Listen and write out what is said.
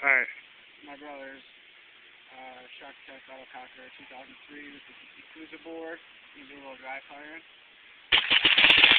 Alright. My brother's Shark Tech Autococker 2003 with the cruiser board. He's a little dry firing.